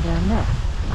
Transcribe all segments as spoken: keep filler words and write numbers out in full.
down there.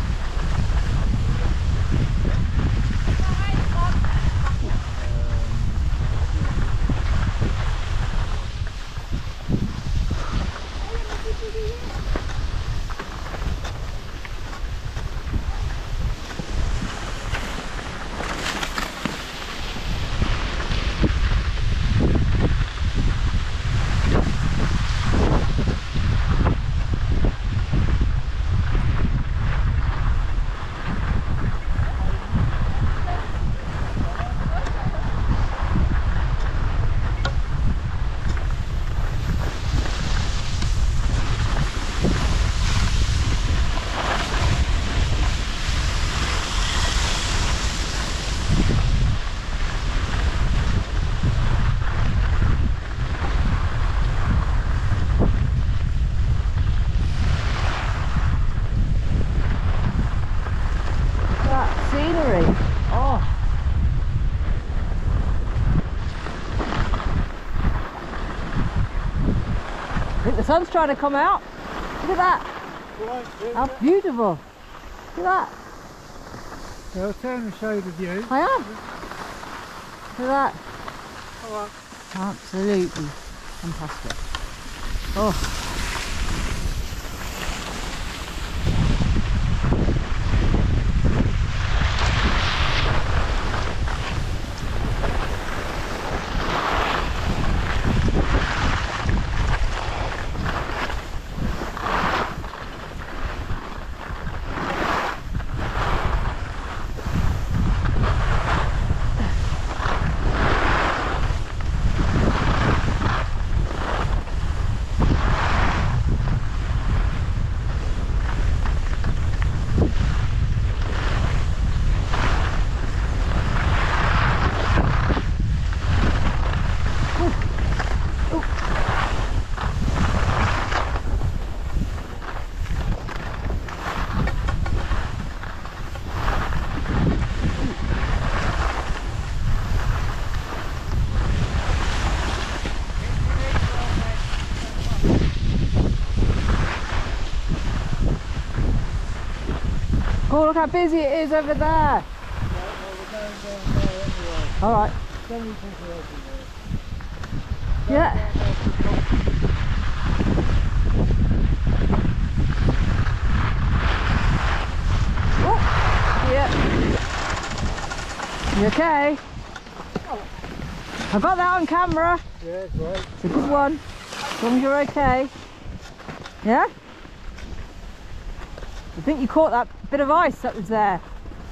The sun's trying to come out. Look at that. How beautiful. Look at that. Yeah, I'll turn and show you the view. I am. Look at that. All right. Absolutely fantastic. Oh. Oh, look how busy it is over there. Yeah, well, we're going down there anyway. All right. Then we can go over there. Yeah. Oh, yeah. You okay? I got that on camera. Yeah, great. It's a good one. As long as you're okay. Yeah? I think you caught that bit of ice that was there.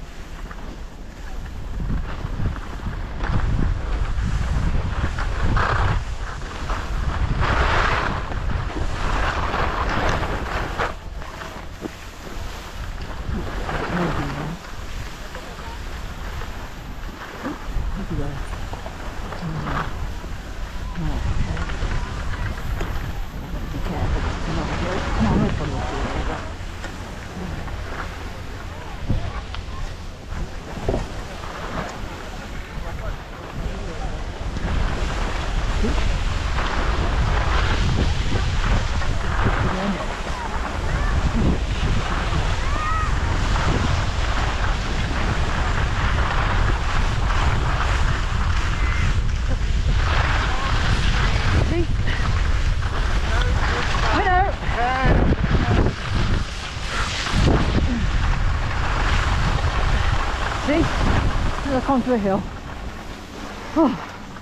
See? Look onto a hill. Oh.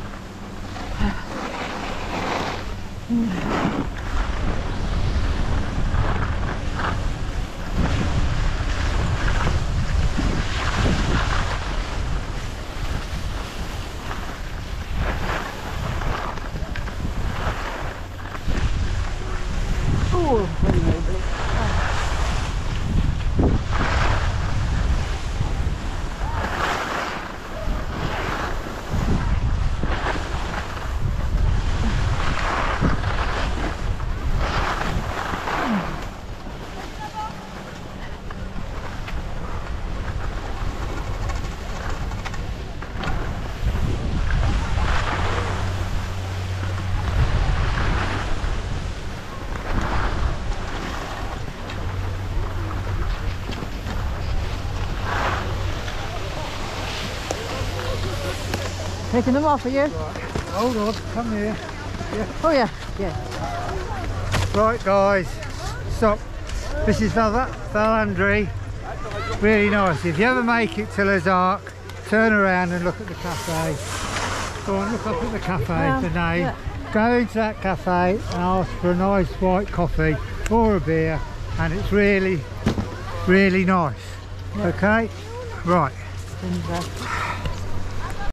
Oh, very nobly. Taking them off, are you? Right. Hold on, come here. Yeah. Oh yeah, yeah. Right guys, stop. This is Val Valandri. Really nice. If you ever make it to Les Arcs, turn around and look at the cafe. Go on, look up at the cafe, Yeah, the name. yeah. Go into that cafe and ask for a nice white coffee or a beer, and it's really, really nice. Yeah. Okay? Right. Ginger.